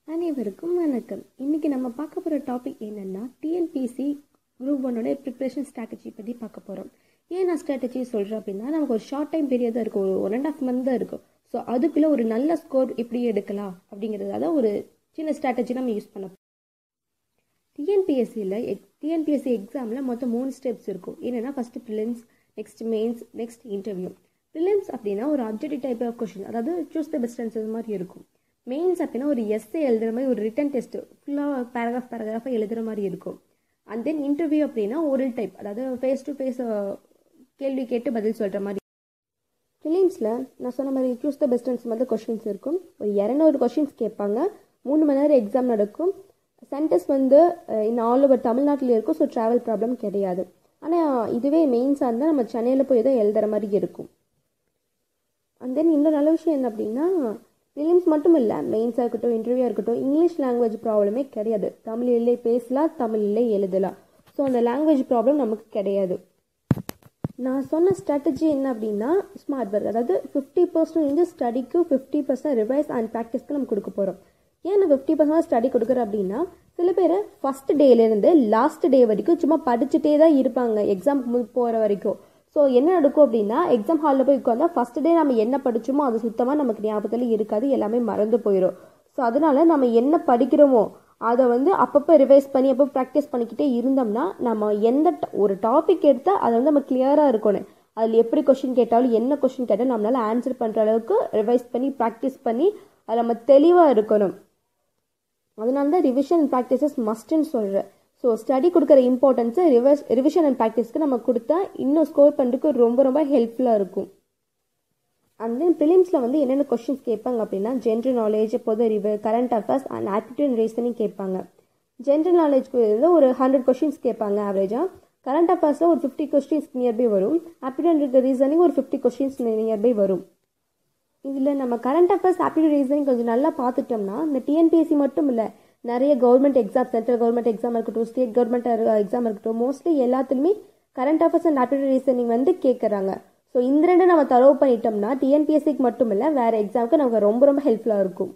அனைவருக்கும் வணக்கம். இன்றைக்கி நம்ம பார்க்க போகிற டாபிக் என்னென்னா டிஎன்பிஎஸ்சி குரூப் 1 ப்ரிப்ரேஷன் ஸ்ட்ராட்டஜி பற்றி பார்க்க போகிறோம். ஏன் நான் ஸ்ட்ராட்டஜி சொல்கிறேன் அப்படின்னா, நமக்கு ஒரு ஷார்ட் டைம் பீரியட் தான் இருக்கும், ஒரு 1.5 month தான் இருக்கும். ஸோ அதுக்குள்ளே ஒரு நல்ல ஸ்கோர் எப்படி எடுக்கலாம் அப்படிங்கிறதால ஒரு சின்ன ஸ்ட்ராட்டஜி நம்ம யூஸ் பண்ண. டிஎன்பிஎஸ்சி எக்ஸாமில் மொத்தம் 3 ஸ்டெப்ஸ் இருக்கும். என்னென்னா first prelims, next mains, next interview. Prelims அப்படின்னா ஒரு அப்ஜெக்டிவ் டைப் ஆஃப் கொஷின், அதாவது சூஸ் த பெஸ்ட் ஆன்சர் மாதிரி இருக்கும். மெயின்ஸ் அப்படின்னா ஒரு எஸ்ஸே எழுதுகிற மாதிரி ஒரு ரிட்டன் டெஸ்ட் ஃபுல்லாக பேராகிராஃபாக எழுதுகிற மாதிரி இருக்கும். அண்ட் தென் இன்டர்வியூ அப்படின்னா ஓரல் டைப், அதாவது ஃபேஸ் டு ஃபேஸ் கேள்வி கேட்டு பதில் சொல்கிற மாதிரி. ப்ரிலிம்ஸில் நான் சொன்ன மாதிரி சூஸ் த பெஸ்ட் ஆன்சர் மாதிரி கொஷின்ஸ் இருக்கும். ஒரு 200 கொஷின்ஸ் கேட்பாங்க. 3 மணி நேரம் எக்ஸாம் நடக்கும். சென்டர்ஸ் இன் ஆல் ஓவர் தமிழ்நாட்டில் இருக்கும். ஸோ ட்ராவல் ப்ராப்ளம் கிடையாது. ஆனால் இதுவே மெயின்ஸாக இருந்தால் நம்ம சென்னையில் போய் தான் எழுதுகிற மாதிரி இருக்கும். அண்ட் தென் இன்னொரு நல்ல விஷயம் என்ன அப்படின்னா, ப்ரிலிம்ஸ் மட்டும் இல்லை, மெயின்ஸாக இருக்கட்டும், இன்டர்வியூவாக இருக்கட்டும், இங்கிலீஷ் லாங்குவேஜ் ப்ராப்ளமே கிடையாது. தமிழிலே பேசலாம், தமிழிலே எழுதலாம். ஸோ அந்த லாங்குவேஜ் ப்ராப்ளம் நமக்கு கிடையாது. நான் சொன்ன ஸ்ட்ராட்டஜி என்ன அப்படின்னா, ஸ்மார்ட் ஒர்க், அதாவது 50% ஸ்டடிக்கு 50% ரிவைஸ் அண்ட் ப்ராக்டிஸ்க்கு நம்ம கொடுக்க போகிறோம். ஏன் நான் 50% ஸ்டடி கொடுக்குறேன் அப்படின்னா, சில பேர் ஃபஸ்ட் டேலேருந்து லாஸ்ட் டே வரைக்கும் சும்மா படிச்சுட்டே தான் இருப்பாங்க எக்ஸாமுக்கு போகிற வரைக்கும். ஸோ என்ன நடக்கும் அப்படின்னா, எக்ஸாம் ஹாலில் போய் உட்காந்தா ஃபஸ்ட் டே நம்ம என்ன படித்தோமோ அது சுத்தமாக நமக்கு ஞாபகத்தில் இருக்காது, எல்லாமே மறந்து போயிடும். ஸோ அதனால நம்ம என்ன படிக்கிறோமோ அதை அப்பப்போ ரிவைஸ் பண்ணி அப்போ ப்ராக்டிஸ் பண்ணிக்கிட்டே இருந்தோம்னா, நம்ம ஒரு டாபிக் எடுத்தால் அதை நம்ம கிளியராக இருக்கணும். அதில் எப்படி கொஷின் கேட்டாலும் என்ன கொஷின் கேட்டாலும் நம்மளால் ஆன்சர் பண்ணுற அளவுக்கு ரிவைஸ் பண்ணி ப்ராக்டிஸ் பண்ணி அதில் நம்ம தெளிவாக இருக்கணும். அதனால தான் ரிவிஷன் அண்ட் ப்ராக்டிஸஸ் மஸ்ட்டுன்னு சொல்கிறேன். ஸோ ஸ்டடி கொடுக்குற இம்பார்ட்டன்ஸை ரிவிஷன் அண்ட் ப்ராக்டிஸ்க்கு நம்ம கொடுத்தா இன்னும் ஸ்கோர் பண்ணுறதுக்கு ரொம்ப ரொம்ப ஹெல்ப்ஃபுல்லாக இருக்கும். அண்ட் தென் ப்ரிலிம்ஸில் என்னென்ன கொஷின்ஸ் கேட்பாங்க அப்படின்னா, ஜென்ரல் நாலேஜ், பொது அறிவு, current affairs and aptitude reasoning கேட்பாங்க. ஜென்ரல் நாலேஜ்க்கு ஒரு 100 கொஷின்ஸ் கேட்பாங்க ஆவரேஜாக. கரண்ட் அஃபேர்ஸில் ஒரு 50 கொஸ்டின்ஸ் நியர்பை வரும். ஆப்டிடியூட் ரீசனிங் ஒரு 50 கொஸ்டின்ஸ் நியர்பை வரும். இதில் நம்ம கரண்ட் அஃபேர்ஸ், ஆப்டிடியூட் ரீசனிங் கொஞ்சம் நல்லா பார்த்துட்டோம்னா, இந்த டிஎன்பிஎஸ்சி மட்டும் இல்லை, நிறைய government exam, central government exam இருக்கட்டும், ஸ்டேட் கவர்மெண்ட் எக்ஸாம் இருக்கட்டும், மோஸ்ட்லி எல்லாத்துலேயுமே current affairs and aptitude reasoning கேட்குறாங்க. ஸோ இந்த ரெண்டு நம்ம தரவு பண்ணிட்டோம்னா டிஎன்பிஎஸ்சிக்கு மட்டும் இல்லை, வேறு எக்ஸாமுக்கு நமக்கு ரொம்ப ரொம்ப ஹெல்ப்ஃபுல்லாக இருக்கும்.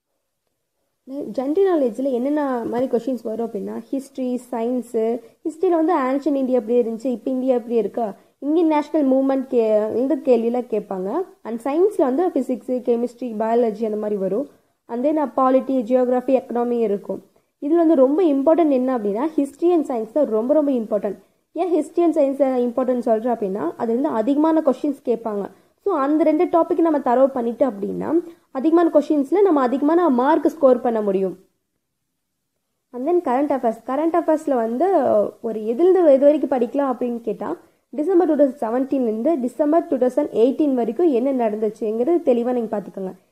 ஜென்ரல் நாலேஜில் என்னென்ன மாதிரி கொஷின்ஸ் வரும் அப்படின்னா, ஹிஸ்ட்ரி, சயின்ஸு. ஹிஸ்ட்ரியில் ஆன்ஷியன் இந்தியா எப்படி இருந்துச்சு, இப்போ இந்தியா எப்படி இருக்கா, இந்தியன் நேஷனல் மூவ்மெண்ட் இந்த கேள்வியெலாம் கேட்பாங்க. அண்ட் சயின்ஸில் ஃபிசிக்ஸு, கெமிஸ்ட்ரி, பயாலஜி அந்த மாதிரி வரும். And then polity, geography, economy இருக்கும். இதில் ரொம்ப இம்பார்ட்டன்ட் என்ன அப்படின்னா, ஹிஸ்ட்ரி அண்ட் சயின்ஸ் தான் ரொம்ப ரொம்ப இம்பார்ட்டன்ட். ஏன் ஹிஸ்ட்ரி அண்ட் சயின்ஸ் இம்பார்ட்டன்ட் சொல்கிறேன் அப்படின்னா, அது அதிகமான கொஷின்ஸ் கேட்பாங்க. ஸோ அந்த 2 டாபிக் நம்ம தரவு பண்ணிட்டு அப்படின்னா, அதிகமான கொஷின்ஸில் நம்ம அதிகமான மார்க் ஸ்கோர் பண்ண முடியும். அண்ட் தென் கரண்ட் அஃபேர்ஸில் ஒரு எது வரைக்கும் படிக்கலாம் அப்படின்னு கேட்டால், டிசம்பர் 2017 டிசம்பர் 2018 வரைக்கும் என்ன நடந்துச்சுங்கிறது தெளிவாக நீங்கள் பார்த்துக்கோங்க.